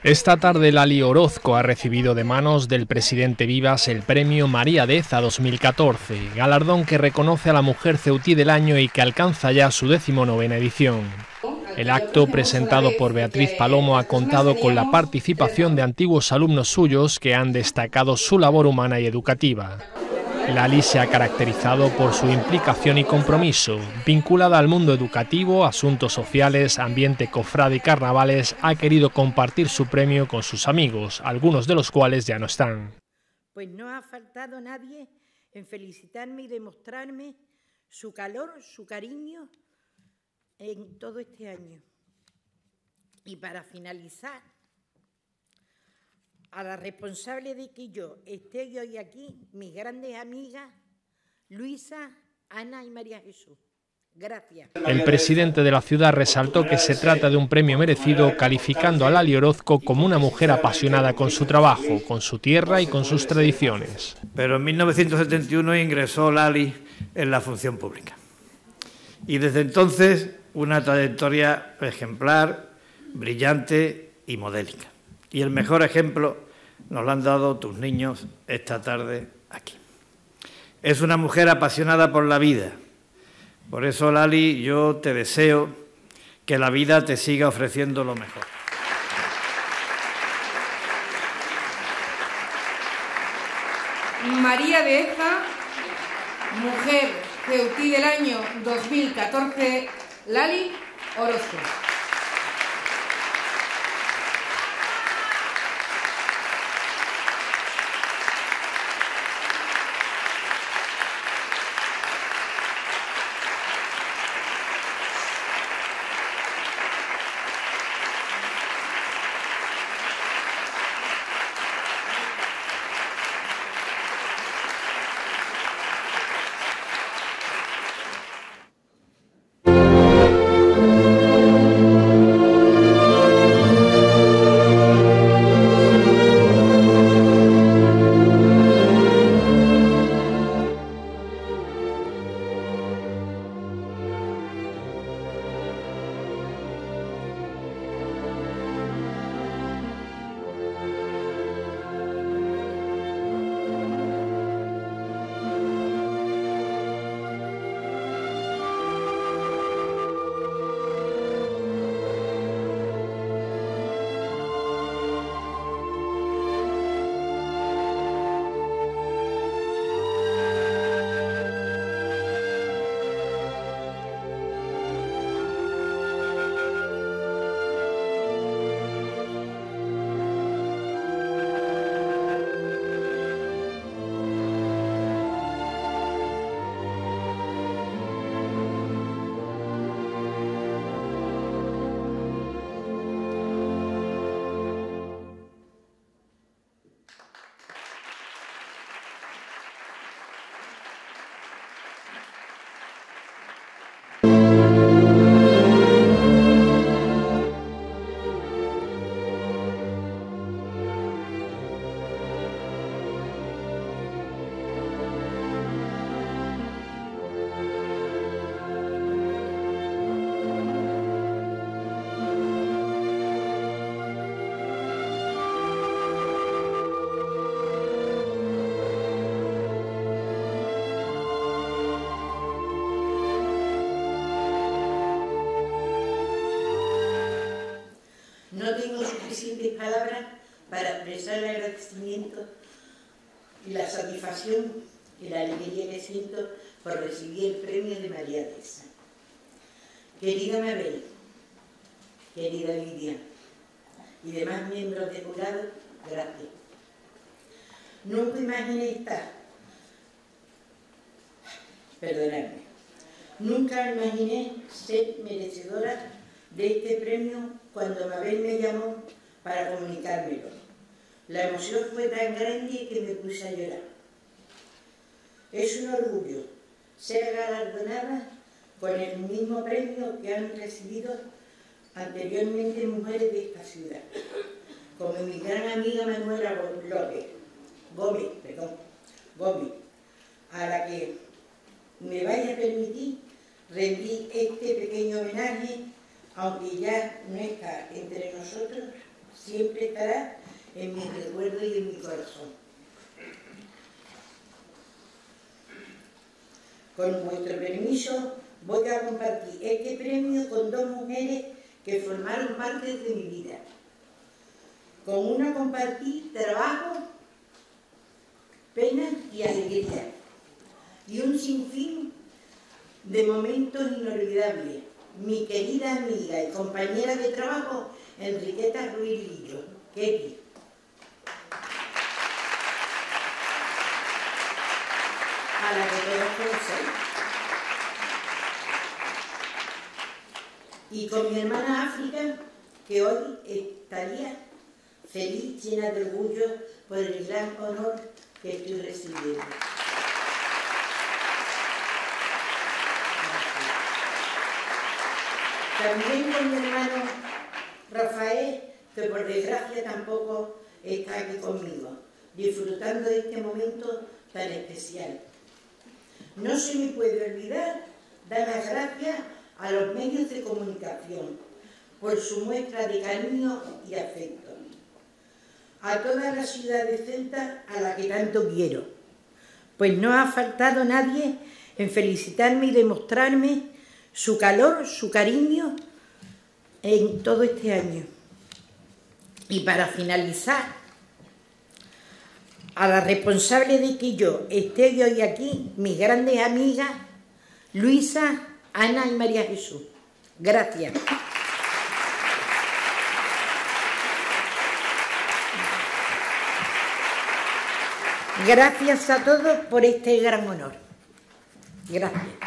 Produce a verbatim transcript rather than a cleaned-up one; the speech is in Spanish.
Esta tarde Lali Orozco ha recibido de manos del presidente Vivas el premio María Deza dos mil catorce, galardón que reconoce a la mujer ceutí del año y que alcanza ya su decimonovena edición. El acto, presentado por Beatriz Palomo, ha contado con la participación de antiguos alumnos suyos que han destacado su labor humana y educativa. Lali se ha caracterizado por su implicación y compromiso. Vinculada al mundo educativo, asuntos sociales, ambiente cofrade y carnavales, ha querido compartir su premio con sus amigos, algunos de los cuales ya no están. Pues no ha faltado nadie en felicitarme y demostrarme su calor, su cariño en todo este año. Y para finalizar, a la responsable de que yo esté hoy aquí, mis grandes amigas, Luisa, Ana y María Jesús. Gracias. El presidente de la ciudad resaltó que se trata de un premio merecido, calificando a Lali Orozco como una mujer apasionada con su trabajo, con su tierra y con sus tradiciones. Pero en mil novecientos setenta y uno ingresó Lali en la función pública. Y desde entonces una trayectoria ejemplar, brillante y modélica. Y el mejor ejemplo nos lo han dado tus niños esta tarde aquí. Es una mujer apasionada por la vida. Por eso, Lali, yo te deseo que la vida te siga ofreciendo lo mejor. María Deza, mujer ceutí del año dos mil catorce, Lali Orozco. No tengo suficientes palabras para expresar el agradecimiento y la satisfacción y la alegría que siento por recibir el premio de María Deza. Querida Mabel, querida Lidia y demás miembros del jurado, gracias. Nunca imaginé estar, perdonadme, nunca imaginé ser merecedora de este premio cuando Mabel me llamó para comunicármelo. La emoción fue tan grande que me puse a llorar. Es un orgullo ser galardonada con el mismo premio que han recibido anteriormente mujeres de esta ciudad, como mi gran amiga Manuela López, Gómez, perdón, Gómez, a la que me vaya a permitir rendir este pequeño homenaje, aunque ya no está entre nosotros, siempre estará en mi recuerdo y en mi corazón. Con vuestro permiso, voy a compartir este premio con dos mujeres que formaron parte de mi vida. Con una compartí trabajo, pena y alegría, y un sinfín de momentos inolvidables. Mi querida amiga y compañera de trabajo, Enriqueta Ruiz Lillo, Ketty. A la que todos conocéis. Y con mi hermana África, que hoy estaría feliz, llena de orgullo por el gran honor que estoy recibiendo. También con mi hermano Rafael, que por desgracia tampoco está aquí conmigo, disfrutando de este momento tan especial. No se me puede olvidar dar las gracias a los medios de comunicación por su muestra de cariño y afecto. A toda la ciudad de Ceuta, a la que tanto quiero, pues no ha faltado nadie en felicitarme y demostrarme su calor, su cariño en todo este año. Y para finalizar, a la responsable de que yo esté hoy aquí, mis grandes amigas, Luisa, Ana y María Jesús. Gracias. Gracias a todos por este gran honor. Gracias.